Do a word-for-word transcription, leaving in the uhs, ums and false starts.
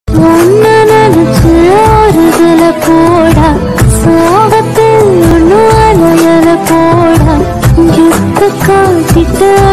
ஒன்னு நினைச்சு ஒருதல போடா சோகத்தில் ஒன்னு அலையல போடா கிஃப்ட் காட்டிட்டு